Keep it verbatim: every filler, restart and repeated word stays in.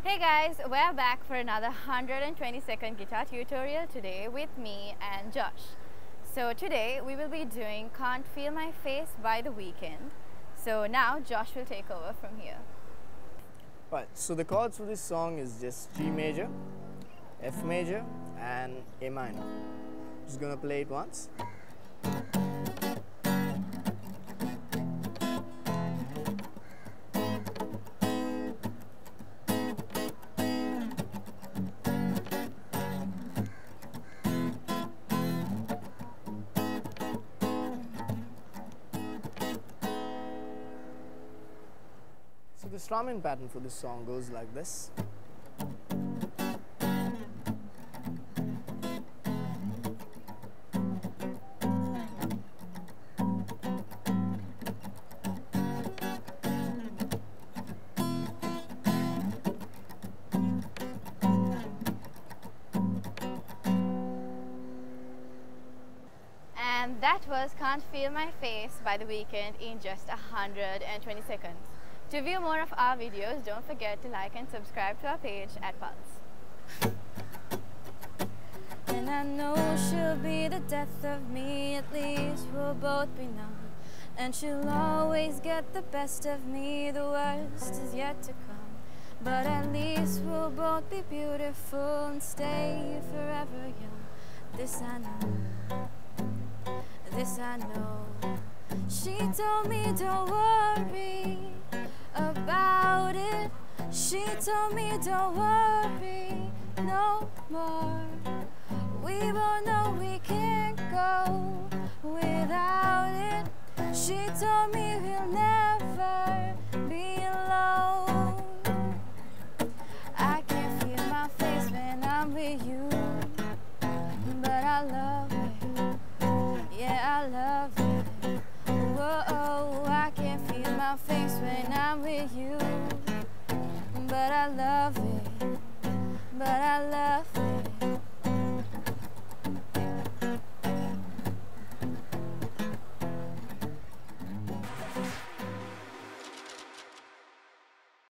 Hey guys, we're back for another one hundred twenty second guitar tutorial today with me and Josh. So today we will be doing Can't Feel My Face by The Weeknd. So now Josh will take over from here. Right, so the chords for this song is just G major, F major and A minor. Just gonna play it once. So the strumming pattern for this song goes like this. And that was Can't Feel My Face by The Weeknd in just one hundred twenty seconds. To view more of our videos, don't forget to like and subscribe to our page at Pulse. And I know she'll be the death of me, at least we'll both be numb. And she'll always get the best of me, the worst is yet to come. But at least we'll both be beautiful and stay forever young. This I know, this I know. She told me don't worry about it. She told me don't worry no more. We both know we can't go without it. She told me we'll never be alone. I can't feel my face when I'm with you, but I love it. Yeah, I love it. Whoa, I can't feel my face when I'm with you, but I love it. But I love